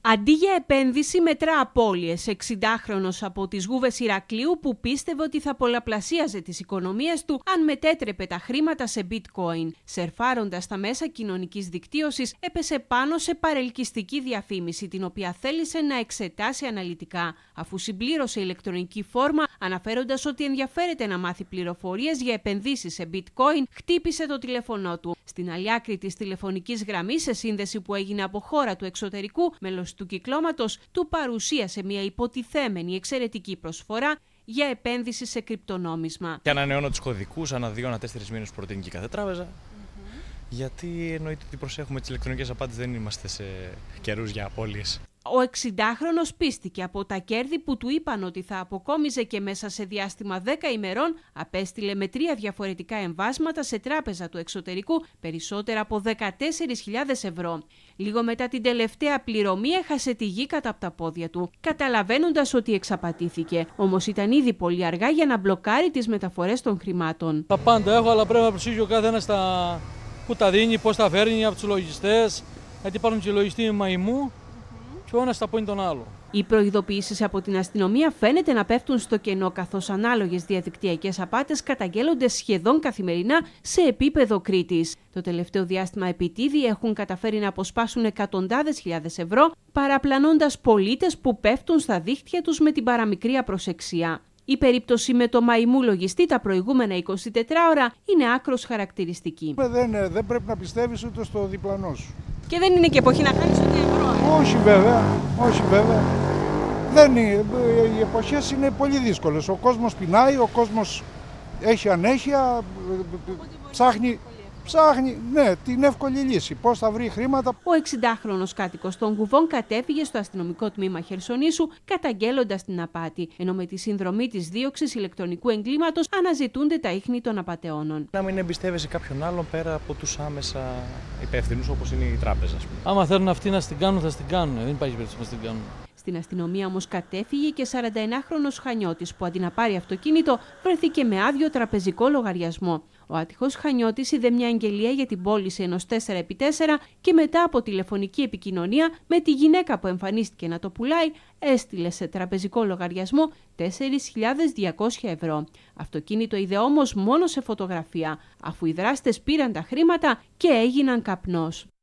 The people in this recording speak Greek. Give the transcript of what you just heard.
Αντί για επένδυση μετρά απώλειες. 60χρονος από τις Γούβες Ηρακλείου που πίστευε ότι θα πολλαπλασίαζε τις οικονομίες του αν μετέτρεπε τα χρήματα σε bitcoin. Σερφάροντας τα μέσα κοινωνικής δικτύωσης, έπεσε πάνω σε παρελκυστική διαφήμιση, την οποία θέλησε να εξετάσει αναλυτικά, αφού συμπλήρωσε ηλεκτρονική φόρμα αναφέροντας ότι ενδιαφέρεται να μάθει πληροφορίες για επενδύσεις σε bitcoin, χτύπησε το τηλέφωνό του. Στην άλλη άκρη της τηλεφωνικής γραμμής, σε σύνδεση που έγινε από χώρα του εξωτερικού, μέλος του κυκλώματος του παρουσίασε μια υποτιθέμενη εξαιρετική προσφορά για επένδυση σε κρυπτονόμισμα. Και ανανεώνω τους κωδικούς ανά 2-4 μήνες που προτείνει και κάθε τράπεζα. Γιατί εννοείται ότι προσέχουμε τις ηλεκτρονικές απάτες, δεν είμαστε σε καιρούς για απώλειες. Ο 60χρονος πίστηκε από τα κέρδη που του είπαν ότι θα αποκόμιζε και μέσα σε διάστημα 10 ημερών απέστειλε με 3 διαφορετικά εμβάσματα σε τράπεζα του εξωτερικού περισσότερα από 14.000 ευρώ. Λίγο μετά την τελευταία πληρωμή έχασε τη γη κατά από τα πόδια του, καταλαβαίνοντας ότι εξαπατήθηκε. Όμως ήταν ήδη πολύ αργά για να μπλοκάρει τις μεταφορές των χρημάτων. Τα πάντα έχω, αλλά πρέπει να προσέχει ο καθένας που τα δίνει, πώς τα φέρνει από τους λογιστές, γιατί υπάρχουν και λογιστή μαϊμού. Και ο ένας τα πόνει τον άλλο. Οι προειδοποιήσεις από την αστυνομία φαίνεται να πέφτουν στο κενό, καθώς ανάλογες διαδικτυακές απάτες καταγγέλλονται σχεδόν καθημερινά σε επίπεδο Κρήτης. Το τελευταίο διάστημα επιτίδιοι έχουν καταφέρει να αποσπάσουν εκατοντάδες χιλιάδες ευρώ, παραπλανώντας πολίτες που πέφτουν στα δίχτυα τους με την παραμικρή απροσεξία. Η περίπτωση με το μαϊμού λογιστή τα προηγούμενα 24 ώρα είναι άκρως χαρακτηριστική. Δεν πρέπει να πιστεύεις ούτε στο διπλανό σου. Και δεν είναι και εποχή να χάνεις ούτε ευρώ. Όχι βέβαια, όχι βέβαια. Δεν είναι, οι εποχές είναι πολύ δύσκολες. Ο κόσμος πεινάει, ο κόσμος έχει ανέχεια, ψάχνει την εύκολη λύση. Πώς θα βρει χρήματα. Ο 60χρονος κάτοικος των Γουβών κατέφυγε στο αστυνομικό τμήμα Χερσονήσου καταγγέλλοντας την απάτη, ενώ με τη συνδρομή της δίωξης ηλεκτρονικού εγκλήματος αναζητούνται τα ίχνη των απατεώνων. Να μην εμπιστεύεσαι κάποιον άλλον πέρα από τους άμεσα υπεύθυνους όπως είναι η τράπεζα. Άμα θέλουν αυτοί να στην κάνουν, θα στην κάνουν. Δεν υπάρχει περίπτωση να στην κάνουν. Στην αστυνομία όμως κατέφυγε και 41χρονος Χανιώτης που αντί να πάρει αυτοκίνητο βρέθηκε με άδειο τραπεζικό λογαριασμό. Ο άτυχος Χανιώτης είδε μια αγγελία για την πώληση ενός 4x4 και μετά από τηλεφωνική επικοινωνία με τη γυναίκα που εμφανίστηκε να το πουλάει, έστειλε σε τραπεζικό λογαριασμό 4.200 ευρώ. Αυτοκίνητο είδε όμως μόνο σε φωτογραφία, αφού οι δράστες πήραν τα χρήματα και έγιναν καπνός.